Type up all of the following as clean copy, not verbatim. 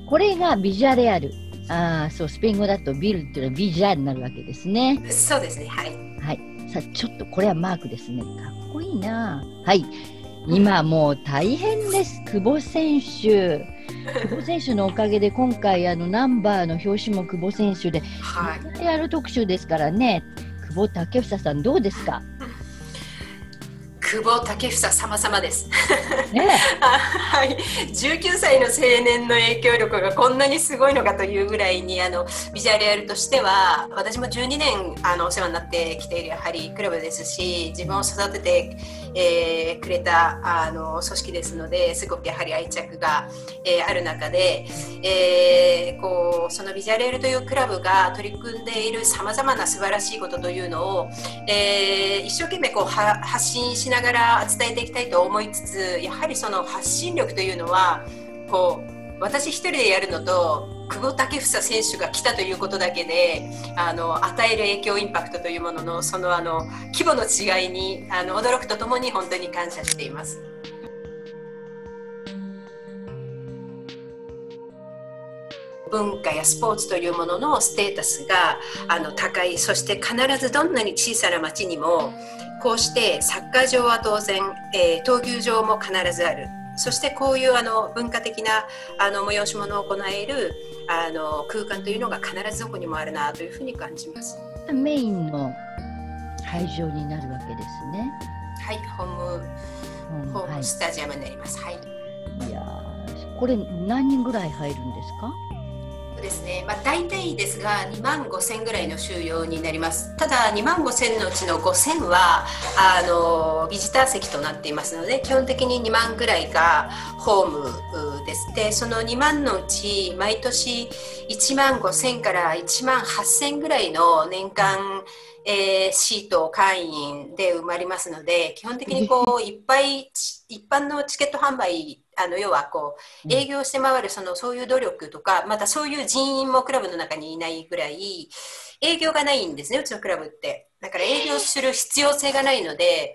これがビジャレアル。そう、スペイン語だとビルっていうのはビジャになるわけですね。 そうですね。はい。 はい。さあ、ちょっとこれはマークですね。かっこいいな。はい。今もう大変です。久保選手。久保選手のおかげで今回ナンバーの表紙も久保選手で、 はい。 ビジャレアル特集ですからね。久保建英さんどうですか？ 久保建英様々です。 ねはい、19歳の青年の影響力がこんなにすごいのかというぐらいにビジャレアルとしては私も12年お世話になってきているやはりクラブですし、自分を育てて、くれた組織ですので、すごくやはり愛着が、ある中で、そのビジャレアルというクラブが取り組んでいるさまざまな素晴らしいことというのを、一生懸命発信しながら伝えていきたいと思いつつ、やはりその発信力というのは私一人でやるのと久保建英選手が来たということだけで与える影響インパクトというもののその規模の違いに驚くとともに本当に感謝しています。文化やスポーツというもののステータスが高い。そして必ずどんなに小さな町にもこうしてサッカー場は当然、闘牛場も必ずある。そしてこういう文化的な催し物を行える空間というのが必ずどこにもあるなというふうに感じます。 メインの会場になるわけですね。 はい、ホームスタジアムになります。はい。 いやこれ何人ぐらい入るんですか？ ですね、大体ですが2万5,000ぐらいの収容になります。ただ2万5,000のうちの5,000はビジター席となっていますので、基本的に2万ぐらいがホームです。でその2万のうち毎年1万5,000から1万8,000ぐらいの年間シート会員で埋まりますので、基本的に一般のチケット販売要は営業して回るそういう努力とか、またそういう人員もクラブの中にいないぐらい営業がないんですね、うちのクラブって。だから営業する必要性がないので、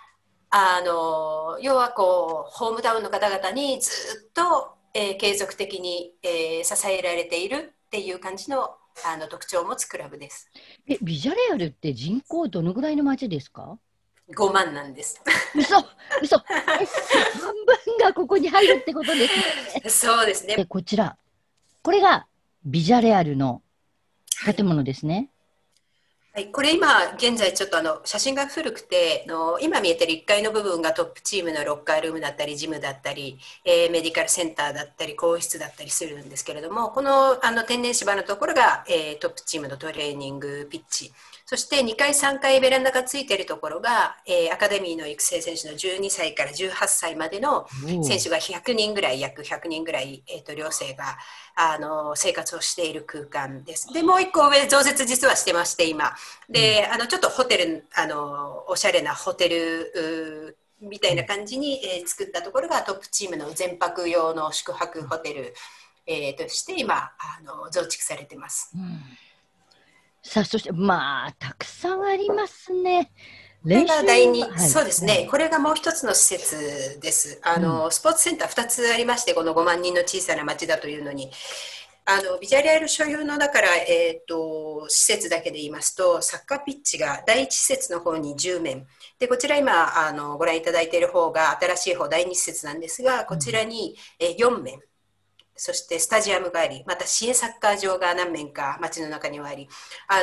要はホームタウンの方々にずっと、継続的に、支えられているっていう感じの特徴を持つクラブです。 ビジャレアルって人口どのぐらいの町ですか ？5万なんです。 嘘半分がここに入るってことですね。 そうですね。 こちら、これがビジャレアルの建物ですね。 はい、これ今現在ちょっと写真が古くて今見えてる1階の部分がトップチームのロッカールームだったりジムだったり、メディカルセンターだったり更衣室だったりするんですけれども、この天然芝のところが、トップチームのトレーニングピッチ、そして2階3階ベランダがついているところが、アカデミーの育成選手の12歳から18歳までの選手が約100人ぐらい、寮生が生活をしている空間です。でもう一個上増設実はしてまして今でちょっとホテルおしゃれなホテルみたいな感じに、作ったところがトップチームの全泊用の宿泊ホテル、として今増築されています。 さあそしてたくさんありますね。 これが第2、そうですね、これがもう一つの施設です。スポーツセンター2つありまして、この5万人の小さな町だというのにビジャレアル所有のだから、施設だけで言いますと、サッカーピッチが第1施設の方に10面で、こちら今ご覧いただいている方が新しい方第2施設なんですが、こちらに4面、そしてスタジアムがあり、また市営サッカー場が何面か街の中にはあり、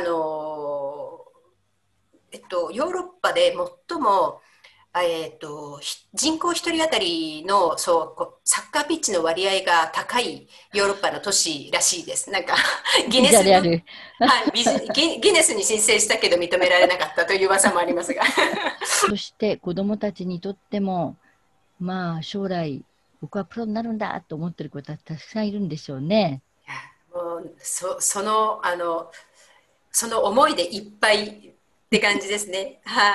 ヨーロッパで最も人口1人当たりのサッカーピッチの割合が高いヨーロッパの都市らしいです。なんかギネスに申請したけど認められなかったという噂もありますがそして子どもたちにとっても将来僕はプロになるんだと思ってる子たちたくさんいるんでしょうね。 もうその思いでいっぱいって感じですね。はい。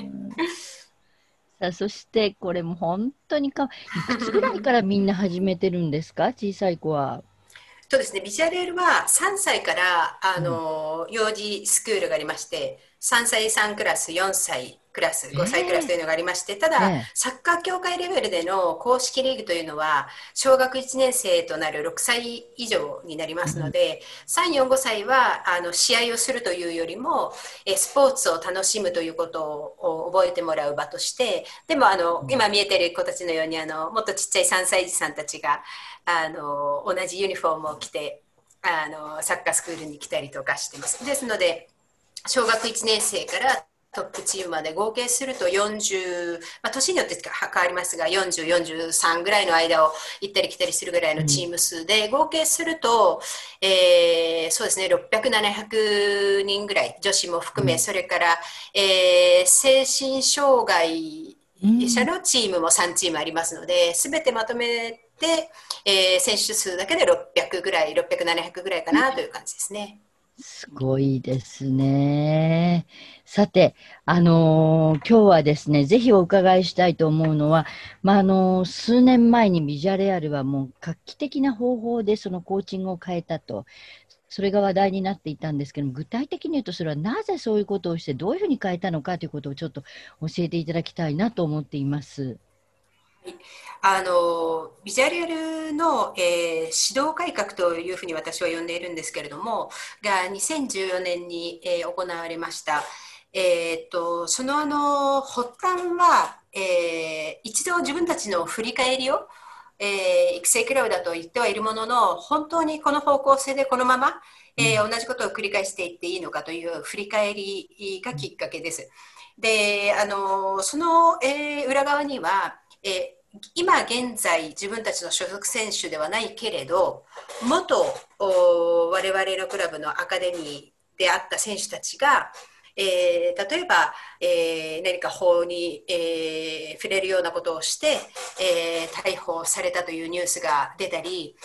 さあそしてこれも本当にいくつぐらいからみんな始めてるんですか？小さい子は。 そうですね、ビジュアルは3歳から幼児スクールがありまして、 3歳3クラス、4歳クラス、5歳クラスというのがありまして、ただ、 ええ、 サッカー協会レベルでの公式リーグというのは、小学1年生となる6歳以上になりますので、3、4、5歳は試合をするというよりも、スポーツを楽しむということを覚えてもらう場として、でも今見えている子たちのようにもっとちっちゃい3歳児さんたちが同じユニフォームを着てサッカースクールに来たりとかしてます。ですので、小学1年生からトップチームまで合計すると40、年によって変わりますが、40、43ぐらいの間を行ったり来たりするぐらいのチーム数で、合計すると、そうですね、600、700人ぐらい、女子も含め、それから、精神障害者のチームも3チームありますので、すべてまとめて、選手数だけで600ぐらい、600、700ぐらいかなという感じですね。 すごいですね。さて、今日はですね、ぜひお伺いしたいと思うのは、数年前にビジャレアルはもう画期的な方法でそのコーチングを変えたと、それが話題になっていたんですけども、具体的に言うと、それはなぜそういうことをして、どういうふうに変えたのかということをちょっと教えていただきたいなと思っています。 ビジュアルの、指導改革というふうに私は呼んでいるんですけれども、が2014年に、行われました。その発端は、一度自分たちの振り返りを、育成クラブだと言ってはいるものの、本当にこの方向性でこのまま、同じことを繰り返していっていいのかという振り返りがきっかけです。で、その、裏側には、今現在自分たちの所属選手ではないけれど、元我々のクラブのアカデミーであった選手たちが、例えば、何か法に、触れるようなことをして、逮捕されたというニュースが出たり、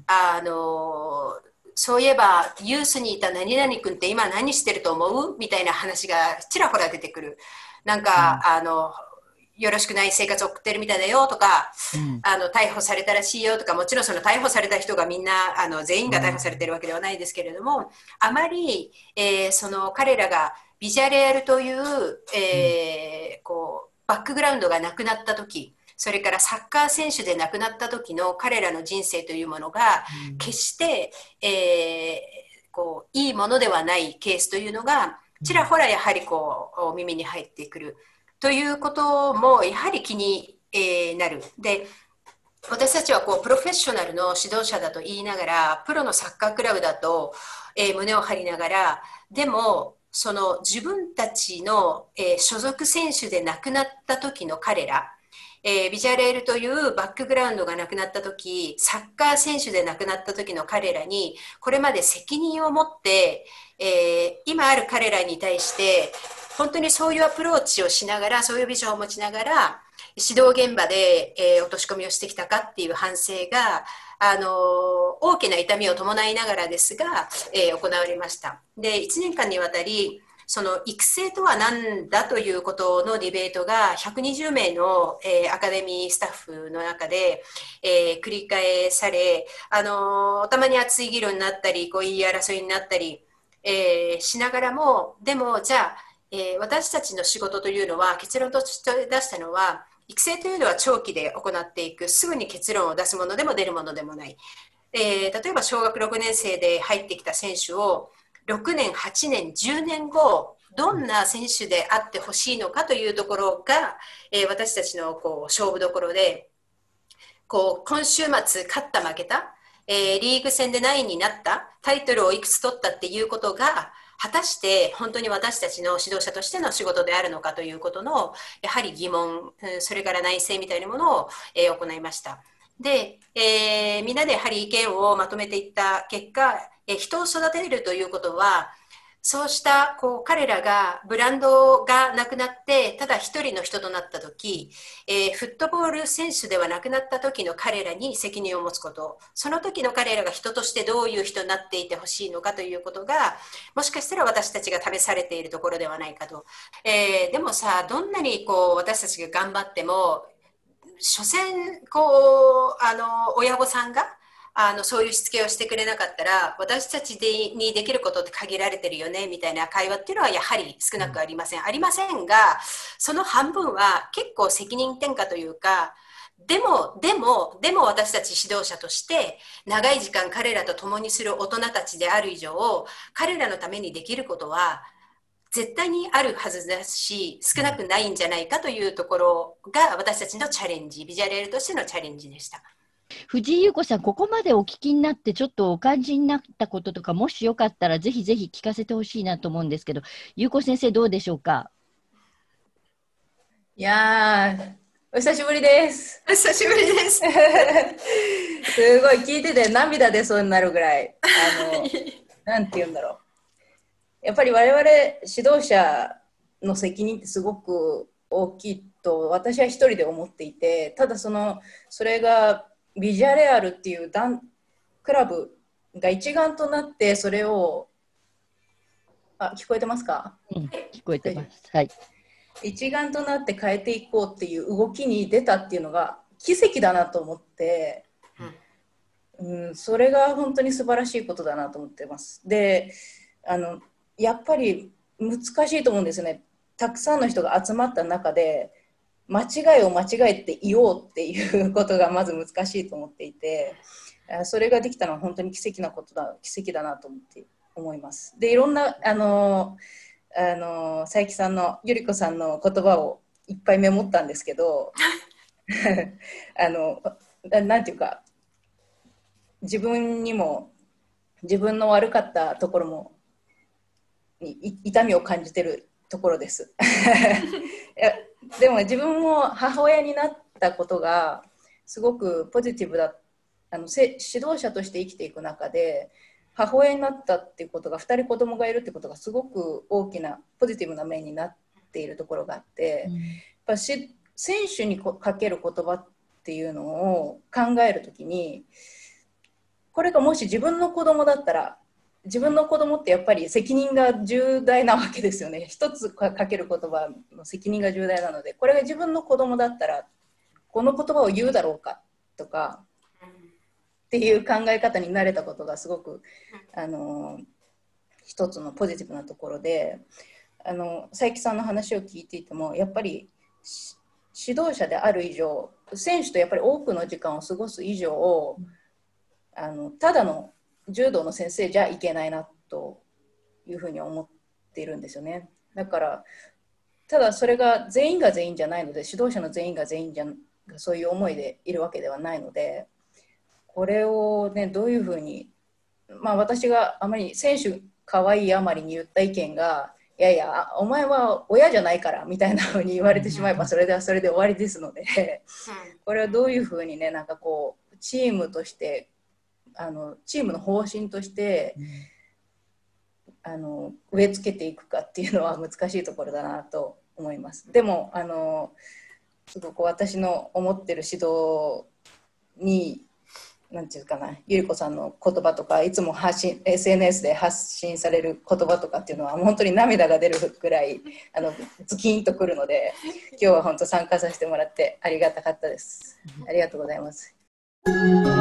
そういえばユースにいた何々君って今何してると思うみたいな話がちらほら出てくる。なんか、よろしくない生活を送ってるみたいだよとか、逮捕されたらしいよとか、もちろんその逮捕された人がみんな全員が逮捕されてるわけではないですけれども、あまり、その彼らがビジャレアルという、こうバックグラウンドがなくなった時、それからサッカー選手で亡くなった時の彼らの人生というものが決して、こういいものではないケースというのがちらほらやはりこう耳に入ってくるということもやはり気に、なる。で、私たちはこうプロフェッショナルの指導者だと言いながら、プロのサッカークラブだと、胸を張りながら、でもその自分たちの、所属選手で亡くなった時の彼ら、ビジャレールというバックグラウンドがなくなった時、サッカー選手で亡くなった時の彼らにこれまで責任を持って、今ある彼らに対して本当にそういうアプローチをしながら、そういうビジョンを持ちながら指導現場で、落とし込みをしてきたかっていう反省が大きな痛みを伴いながらですが、行われました。で、1年間にわたりその育成とは何だということのディベートが120名の、アカデミースタッフの中で、繰り返され、たまに熱い議論になったり、こう言い争いになったり、しながらも、でもじゃあ、私たちの仕事というのは、結論として出したのは、育成というのは長期で行っていく、すぐに結論を出すものでも出るものでもない。例えば小学6年生で入ってきた選手を6年、8年、10年後、どんな選手であってほしいのかというところが、私たちのこう勝負どころで、こう今週末勝った負けた、リーグ戦で何位になった、タイトルをいくつ取ったっていうことが、果たして本当に私たちの指導者としての仕事であるのかということのやはり疑問、それから内省みたいなものを、行いました。で、みんなでやはり意見をまとめていった結果、人を育てるということは、そうしたこう彼らがブランドがなくなってただ一人の人となった時、フットボール選手ではなくなった時の彼らに責任を持つこと、その時の彼らが人としてどういう人になっていてほしいのかということが、もしかしたら私たちが試されているところではないかと。でもさ、どんなにこう私たちが頑張っても、所詮こう親御さんがそういうしつけをしてくれなかったら、私たちにできることって限られてるよねみたいな会話っていうのはやはり少なくありません。ありませんが、その半分は結構責任転嫁というか、でも私たち指導者として長い時間彼らと共にする大人たちである以上、彼らのためにできることは絶対にあるはずだし、少なくないんじゃないかというところが私たちのチャレンジ、ビジュアルエルとしてのチャレンジでした。 藤井優子さん、ここまでお聞きになってちょっとお感じになったこととか、もしよかったらぜひぜひ聞かせてほしいなと思うんですけど、優子先生どうでしょうか？ いやー、お久しぶりです。 お久しぶりです。 すごい聞いてて涙出そうになるぐらい、なんて言うんだろう。やっぱり我々指導者の責任ってすごく大きいと私は一人で思っていて、ただそれがビジャレアルっていうクラブが一丸となってそれを聞こえてますか？ 聞こえてます。はい。 一丸となって変えていこうっていう動きに出たっていうのが奇跡だなと思って、それが本当に素晴らしいことだなと思ってます。で、やっぱり難しいと思うんですよね。たくさんの人が集まった中で間違いを間違えて言おうっていうことがまず難しいと思っていて、それができたのは本当に奇跡だなと思います。で、いろんな佐伯さんのゆり子さんの言葉をいっぱいメモったんですけどなんていうか、自分にも自分の悪かったところも痛みを感じてるところですでも自分も母親になったことがすごくポジティブだ。指導者として生きていく中で母親になったっていうことが、2人子供がいるってことがすごく大きなポジティブな面になっているところがあって、やっぱ選手にかける言葉っていうのを考えるときに、これがもし自分の子供だったら、自分の子供ってやっぱり責任が重大なわけですよね。一つかける言葉の責任が重大なので、これが自分の子供だったらこの言葉を言うだろうかとかっていう考え方になれたことがすごく一つのポジティブなところで、佐伯さんの話を聞いていても、やっぱり指導者である以上、選手とやっぱり多くの時間を過ごす以上、ただの柔道の先生じゃいけないなというふうに思っているんですよね。だからただそれが全員が全員じゃないので、指導者の全員が全員そういう思いでいるわけではないので、これをね、どういうふうに、私があまり選手可愛いあまりに言った意見が、いやいやお前は親じゃないからみたいなふうに言われてしまえばそれで終わりですのでこれはどういうふうにね、なんかこうチームとしてチームの方針として植え付けていくかっていうのは難しいところだなと思います。でもすごく私の思ってる指導になんていうかな、ゆり子さんの言葉とかいつもSNS で発信される言葉とかっていうのは本当に涙が出るくらいズキンとくるので、今日は本当参加させてもらってありがたかったです。ありがとうございます。